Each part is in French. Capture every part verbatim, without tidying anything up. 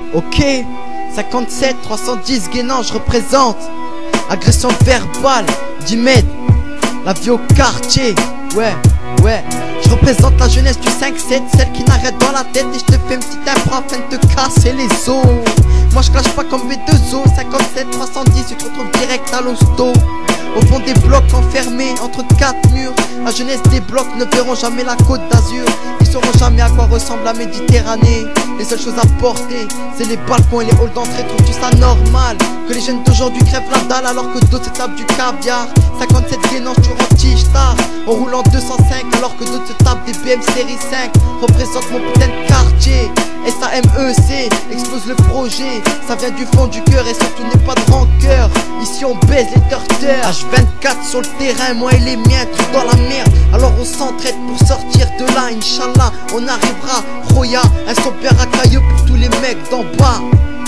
Ok, cinquante-sept trois cent dix Guénan, je représente. Agression verbale, Dimed, la vie au quartier. Ouais, ouais. Je représente la jeunesse du cinq sept, celle qui n'arrête dans la tête. Et je te fais une petite impro afin de te casser les os. Moi je clash pas comme B deux O. Cinquante-sept trois cent dix, tu te retrouves direct à l'hosto. Au fond des blocs enfermés entre quatre murs. La jeunesse des blocs ne verront jamais la côte d'Azur. Ils sauront jamais à quoi ressemble la Méditerranée. Les seules choses à porter, c'est les balcons et les halls d'entrée. Trouves-tu ça normal que les jeunes d'aujourd'hui crèvent la dalle alors que d'autres se tapent du caviar? Cinquante-sept Guénan, tu rentres tige-tard en roulant deux cent cinq alors que d'autres se tapent des B M série cinq. Représente mon putain de quartier. S A M E C, explose le projet. Ça vient du fond du cœur et surtout n'est pas de rancœur. Ici on baise les torteurs. H vingt-quatre sur le terrain, moi et les miens, tous dans la merde. Alors on s'entraide pour sortir de là, Inch'Allah, on arrivera. Roya, un son bien racailleux pour tous les mecs d'en bas.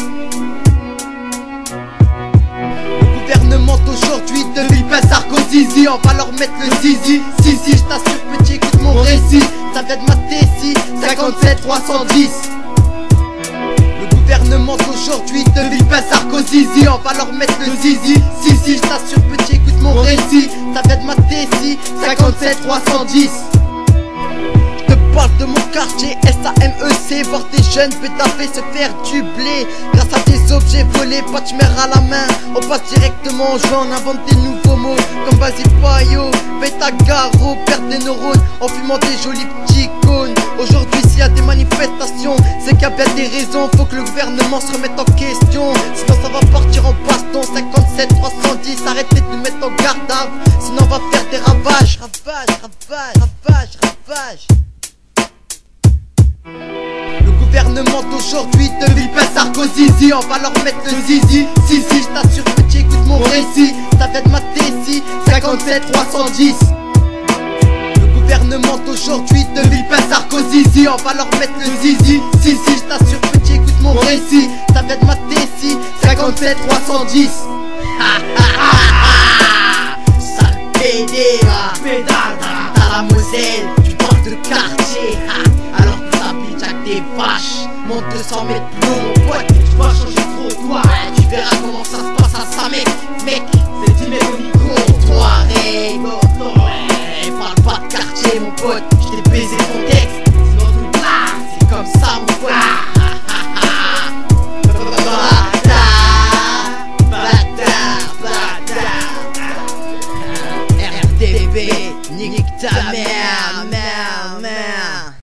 Le gouvernement d'aujourd'hui de Villepin, Sarkozy, on va leur mettre le zizi. Si si, je t'assure petit, écoute mon récit. Ça vient de ma tessie, cinquante-sept trois cent dix. Le gouvernement d'aujourd'hui de Villepin, Sarkozy, on va leur mettre le zizi. Si si, je t'assure petit, écoute mon récit. Ça vient de ma tessie, cinquante-sept trois cent dix. Parle de mon quartier, S A M E C, voir des jeunes pétafés se faire du blé grâce à des objets volés, pas de mer à la main. On passe directement au jeu, on invente des nouveaux mots comme Basipayo, Beta Garo, perdre des neurones en fumant des jolis petits cônes. Aujourd'hui s'il y a des manifestations, c'est qu'il y a bien des raisons. Faut que le gouvernement se remette en question, sinon ça va partir en baston. Cinquante-sept trois cent dix, arrêtez de nous mettre en garde à vue, sinon on va faire des ravages. Ravages, ravages, ravages, ravages. Le gouvernement d'aujourd'hui de Villepin, Sarkozy, on va leur mettre le zizi. Si si, je t'assure petit, écoute mon récit. Ça vient de ma tessie, cinquante-sept trois cent dix. Le gouvernement d'aujourd'hui de Villepin, Sarkozy, on va leur mettre le zizi. Si si, je t'assure petit, écoute mon récit. Ça vient de ma tessie, cinquante-sept trois cent dix. Ha ha ha ha. Sale pédé, pédard, t'as la Moselle, tu parles de quartier, alors que t'habites avec des vaches. Monte deux cents mètres plus haut, mon pote, tu vas changer de trottoir. Tu verras comment ça se passe à ça, mec. Mec, c'est dix mètres au micro. Toi, règle, ouais, parle pas de quartier, mon pote, je t'ai baisé ton texte.